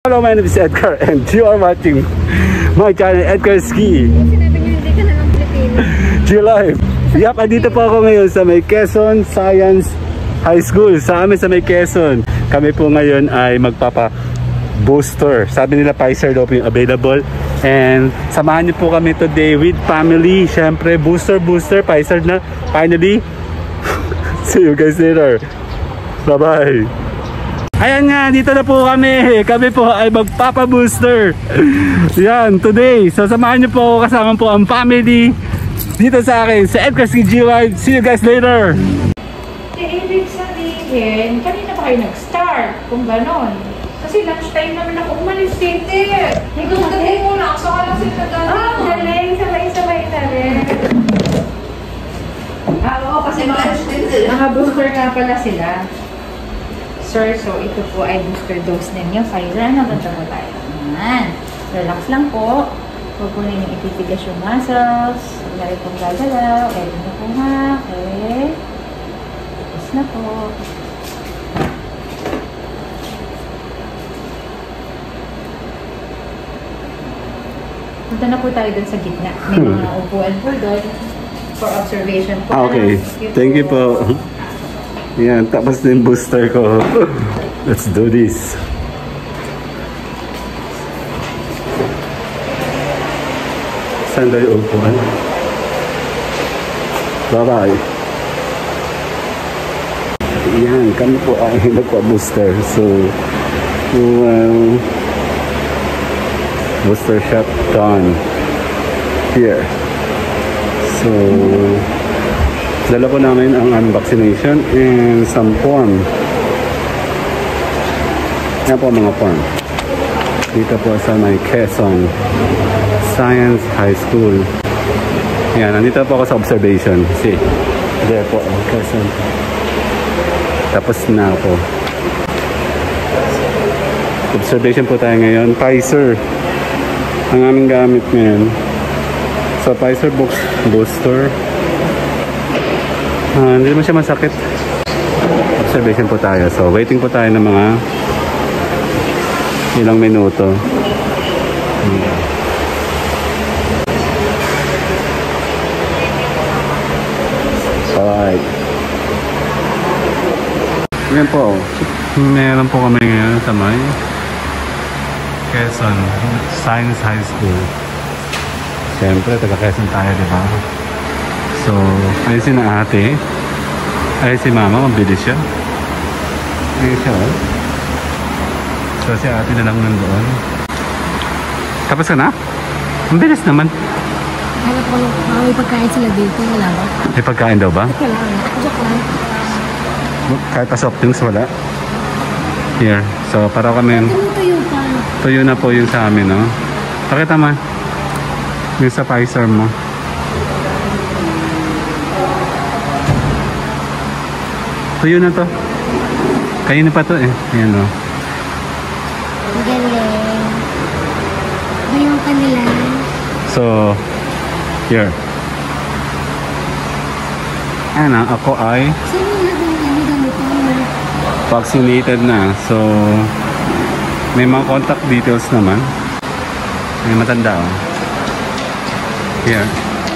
Hello, my name is Edgar and you are watching my channel, Edgar Ski. Sinabi niyo hindi ka na ng Pilipino. G-Live. Yap, andito po ako ngayon sa may Quezon Science High School. Sa amin sa may Quezon. Kami po ngayon ay magpapa-booster. Sabi nila Pfizer daw po yung available. And samahan niyo po kami today with family. Siyempre, booster, Pfizer na. Finally. See you guys later. Bye-bye. Ayan nga, dito na po kami. Kami po ay magpapa-booster. Yan, today. So samahan niyo po ako, kasama po ang family dito sa akin, sa Edgar Ski G-Live. See you guys later. Ibig sabihin, kanina pa kayo nag-start? Kung ganon. Kasi lunchtime naman ako umalis dito. Nagugagay muna ako. Saka lang sila gano'n. Ah, galing. Sabay-sabay na rin. Oo, kasi mga booster nga pala sila. Sir, so ito po ay booster dose ninyo. Pfizer, ano ganda po tayo? Ayan. Relax lang po. Huwag po na yung ipitigas yung muscles. Huwag na rin pong gagalaw. Pwede na po ha. Okay. Tapos na po. Punta na po tayo dun sa gitna. May mga upuan po doon for observation po. Okay. Thank you po. Yan, tapos na yung booster ko. Let's do this. Saan tayo upuan? Bye-bye. Yan, kami po ay nagpa-booster. So, booster shot done. Here. So, dala po namin ang aming vaccination in some form. Yan po mga form. Dito po sa may Quezon Science High School. Yan, nandito po ako sa observation. See, there po ang Quezon. Tapos na po. Observation po tayo ngayon. Pfizer ang aming gamit ngayon. So, Pfizer booster. Hindi naman siya masakit. Observation po tayo. So, waiting po tayo ng mga ilang minuto. Alright. Ngayon po. Meron po kami ngayon sa may Quezon Science High School. Siyempre, taga Quezon tayo, diba? So, ayun si na ate. Ayun si mama, mabilis siya. Ayun siya, oh. So, si ate na lang nandoon. Tapos ka na? Mabilis naman. Hanap ko, may pagkain sila dito. Wala ba? May pagkain daw ba? Wala. Joke lang. Kahit pa soft drinks, wala. Here. So, para kami... Tuyo pa. Tuyo na po yung sa amin, no? Pakita ma. Yung sa Pfizer mo. Tuyo na to. Kainin pa to eh. Ayan o. Galing. Bayang kanila. So, here. Ayan na, ako ay vaccinated na. So, may mga contact details naman. May matanda o. Here.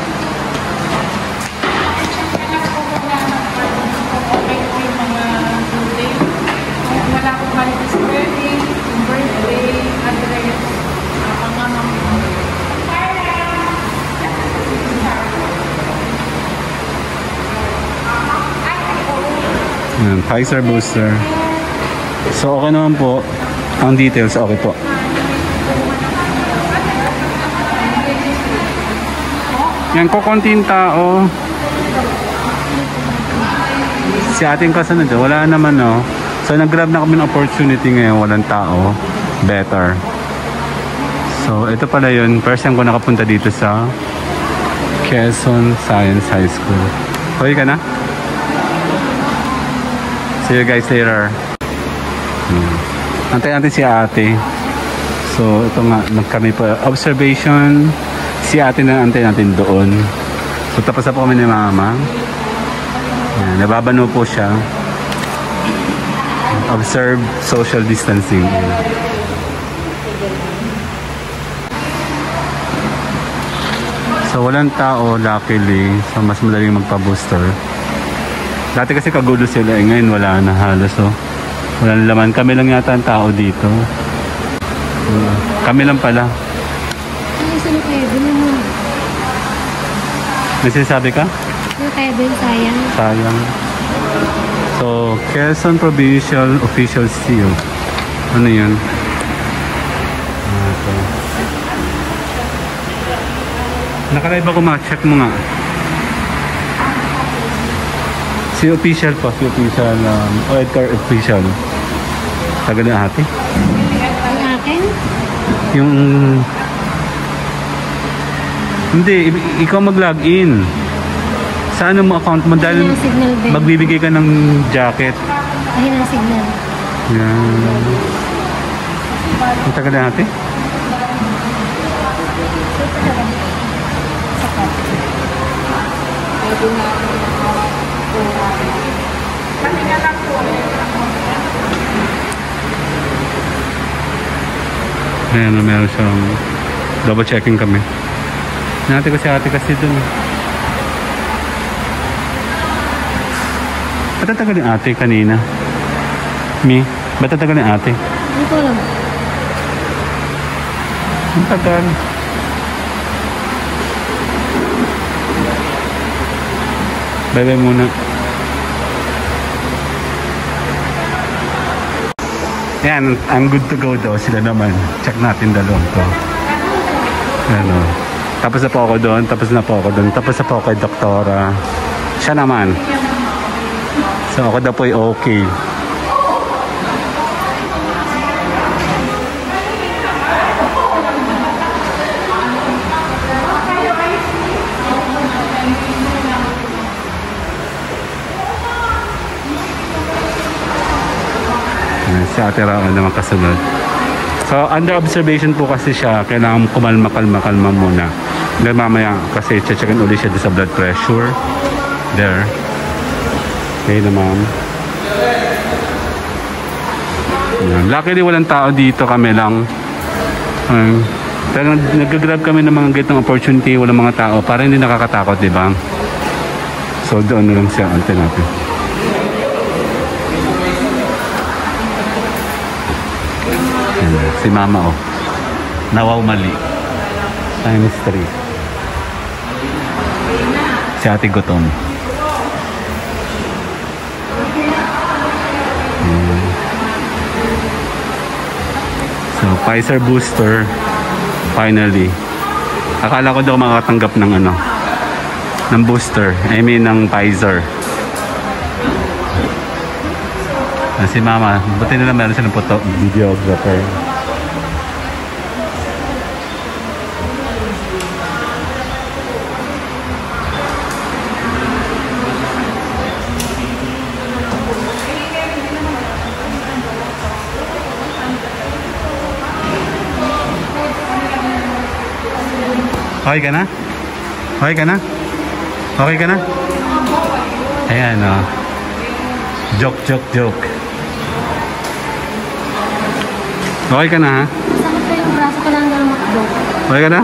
Yan, Pfizer booster. So okay naman po. Ang details okay po. Yan, kukunting tao. Si ating kasunod, wala naman no. So nag-grab na kami ng opportunity ngayon, walang tao. Better. So ito pala yun. First time ko nakapunta dito sa Quezon Science High School. Okay ka na? See you guys later. Antay natin si ate. So ito nga, kami po observation. Si ate na antay natin doon. So tapos na po kami ni mama. Yan, nababano po siya. Observe social distancing. So walang tao, luckily. So mas madaling magpa-booster. Dati kasi kagulo sila, ngayon wala na halos. So walang laman. Kami lang yata ang tao dito. Kami lang pala. Ay, sino kayo? Doon mo. May sinasabi ka? Sino kayo doon? Sayang. Sayang. So, Quezon Provincial Official Seal. Ano yun? Ito. Nakalive ako, check mo nga. Si official po, si official, Edgar official. Tagal na ate. Ang akin? Yung... Hindi, ikaw mag-login. Sa ano mo account mo dahil magbibigay ka ng jacket. Ayun ang signal. Yan. Ang tagal na ate? Ayan, meron siyang double checking kami. Ate kasi dun. Ba't tatagal yung ate kanina? Mi? Ba't tatagal yung ate? Hindi ko alam. Ang tagal. Bye-bye muna. Yan, I'm good to go daw. Sila naman. Check natin dalawang to. Ano. Tapos na po ako doon. Tapos na po ako kay doktora. Siya naman. So ako daw po ay okay. Si Ate Raon naman kasunod. So under observation po kasi siya. Kailangan kalma muna. Then mamaya kasi checkin ulit siya sa blood pressure. There. Okay na ma'am. Luckily walang tao dito, kami lang. Talagang nag-grab kami ng mga ganitong opportunity, walang mga tao para hindi nakakatakot, di ba? So doon na lang siya, ante natin. Si mama oh. Nawaw mali. Times 3. Si ate gutom. So, Pfizer Booster. Finally. Akala ko daw makatanggap ng ano, ng booster. I mean, ng Pfizer. Si mama, buti nila meron silang videographer. Okay ka na? Okay ka na? Okay ka na? Ayan o. Joke. Okay ka na ha? Masakit pa yung braso ko lang na makdo. Okay ka na?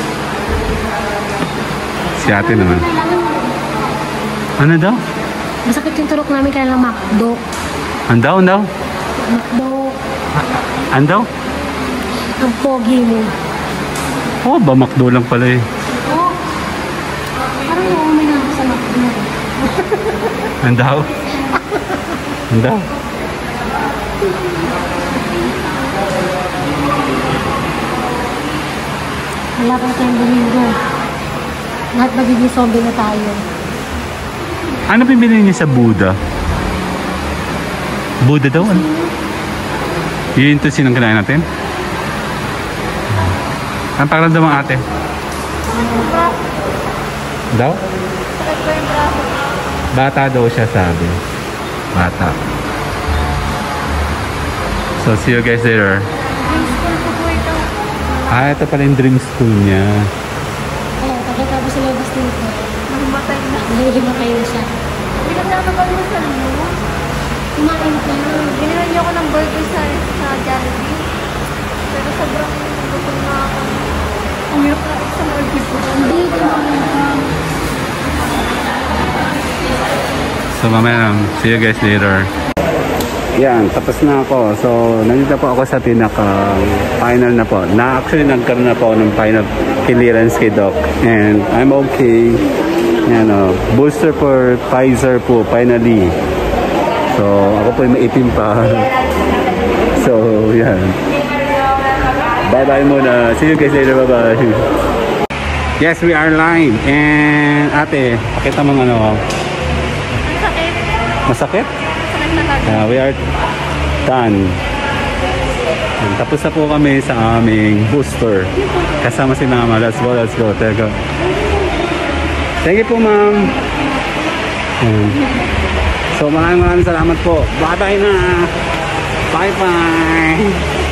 Si ate naman. Ano daw? Masakit yung turok namin kaya lang makdo. Andaw? Makdo. Andaw? Ang pogi mo. Oh, ba makdo lang pala eh. Oh. Parang umay na ako sa makdo. Andaw? Andaw? Wala pa tayong domingo. Lahat magiging zombie na tayo. Ano pinili niya sa Buddha? Buddha daw ano? Yun ito sinang kinain natin? Ang pakiramdam mo ate? Daw? Bata daw siya sabi. Bata. So see you guys later. Ah, ito pala yung dream school niya. Oo, pagkatapos sa labas dito. Mahimatay na. Mahimatay na siya. Pinagdamabal mo sa ano? Kumain ka. Ginawa niyo ako ng burger sa Jollibee. Pero sobrang gutom na ako. Ang hirap na sa burger ko. Hindi, So mamaya, see you guys later. Yan, tapos na ako. So, nandito po ako sa pinaka-final na po. Actually, nagkaroon na po ako ng final clearance kay Doc. And I'm okay. Yan o. Booster for Pfizer po, finally. So, ako po yung maitim pa. So, yan. Bye-bye muna. See you guys later. Bye-bye. Yes, we are live. And ate, pakita mo ano. Masakit. Masakit? We are done. And tapos na po kami sa aming booster. Kasama si mama. Let's go, let's go. Thank you po, ma'am. So maraming salamat po. Bye-bye na. Bye-bye.